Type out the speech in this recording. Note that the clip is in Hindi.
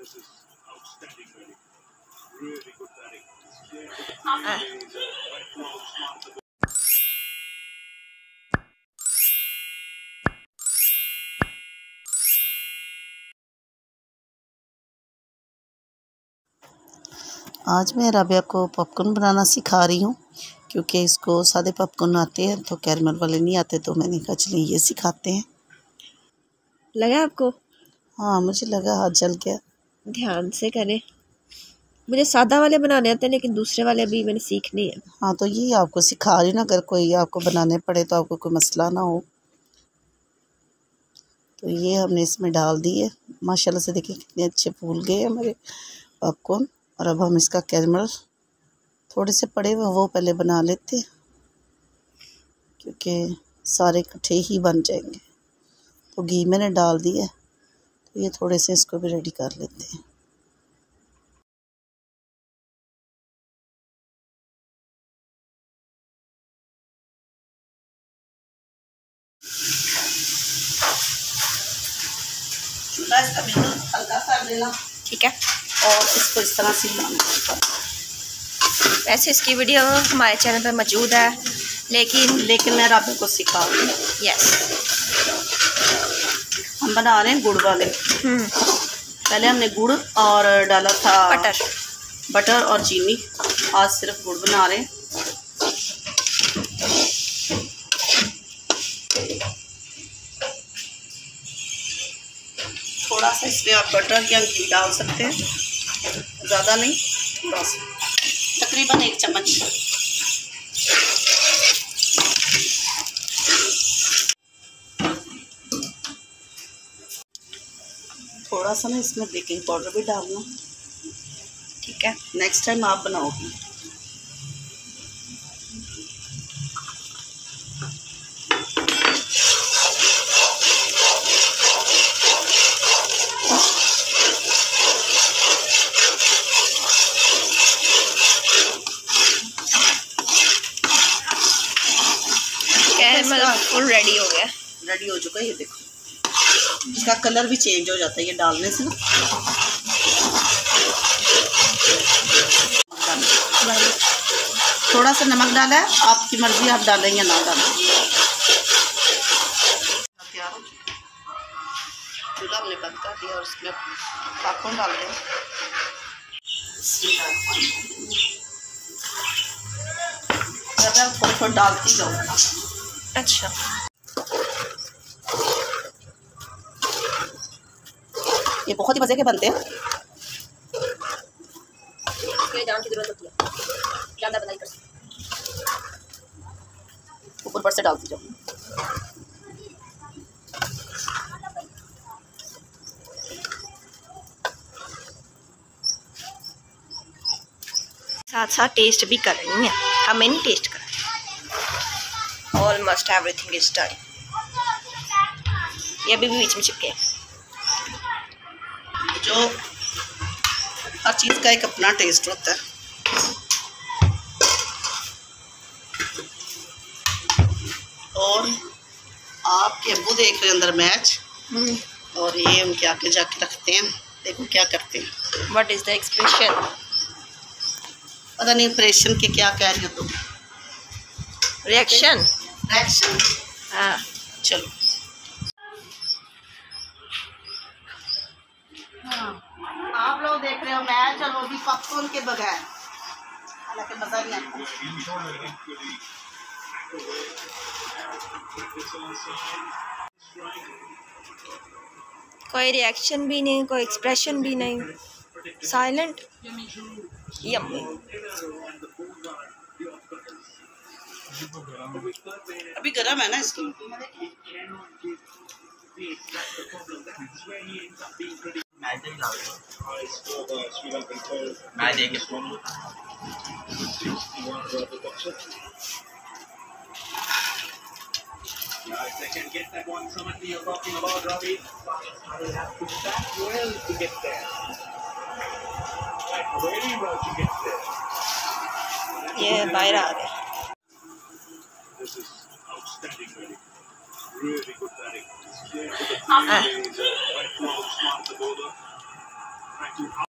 आज मैं राबिया को पॉपकॉर्न बनाना सिखा रही हूँ क्योंकि इसको सादे पॉपकॉर्न आते हैं तो कैरमल वाले नहीं आते, तो मैंने कहा चलिए ये सिखाते हैं। लगा आपको? हाँ मुझे लगा, हाथ जल गया। ध्यान से करें। मुझे सादा वाले बनाने आते हैं लेकिन दूसरे वाले अभी मैंने सीखने हैं। हाँ तो ये आपको सिखा रही ना, अगर कोई आपको बनाने पड़े तो आपको कोई मसला ना हो। तो ये हमने इसमें डाल दिए, माशाल्लाह से देखिए कितने अच्छे फूल गए हमारे पॉपकॉर्न। और अब हम इसका कैरमल थोड़े से पड़े हुए वो पहले बना लेते हैं क्योंकि सारे इकट्ठे ही बन जाएंगे। तो घी मैंने डाल दिया, तो ये थोड़े से इसको भी रेडी कर लेते हैं। चूल्हा इसका बिल्कुल हल्का कर देना, ठीक है। और इसको इस तरह से हिलाना। वैसे इसकी वीडियो हमारे चैनल पर मौजूद है, लेकिन मैं राबिया को सिखा रही हूँ। यस, हम बना रहे हैं गुड़ वाले। पहले हमने गुड़ और डाला था बटर और चीनी, आज सिर्फ गुड़ बना रहे हैं। थोड़ा सा इसमें आप बटर या घी डाल सकते हैं, ज़्यादा नहीं, थोड़ा सा, तकरीबन 1 चम्मच। थोड़ा सा ना इसमें बेकिंग पाउडर भी डालना, ठीक है। नेक्स्ट टाइम आप बनाओगी। कैरमल फुल रेडी हो गया, रेडी हो चुका है। ये देखो इसका कलर भी चेंज हो जाता है ये डालने से ना। थोड़ा सा नमक डाला है, आपकी मर्जी, आप डालें या ना डालें। तैयार हो चुका, चूल्हा हमने बंद कर दिया और इसमें पॉपकॉर्न डाल दें। थोड़ा डालती जाओ। अच्छा, ये बहुत ही मज़े के बनते हैं। जान की जरूरत होती है, ज़्यादा बनाई कर सकते, ऊपर से डालती जाओ। साथ साथ टेस्ट भी कर रही हैं। हमें नहीं टेस्ट कर, ऑलमोस्ट एवरीथिंग इज डन। ये अभी भी बीच में चिपके। जो हर चीज़ का एक अपना टेस्ट होता है। और आपके अब्बू देख रहे हैं अंदर मैच, और ये उनके आगे जाके रखते हैं। देखो क्या करते हैं। What is the expression? पता नहीं ऑपरेशन के क्या कह रही हो तुम। रिएक्शन। हाँ चलो। हाँ, आप लोग देख रहे हो मैच और वो भी पॉपकॉर्न के बगैर, हालांकि मज़ा नहीं आता। कोई रिएक्शन भी नहीं, कोई एक्सप्रेशन भी नहीं, साइलेंट। यम्मी। अभी गर्म है ना इसकी। If they can get that one something you're talking about, Robbie, they have to start well to get there. Like very well to get there. ये बाहर आ गया। This is outstanding, really. Really good batting. Right close, smart the bowler. Trying to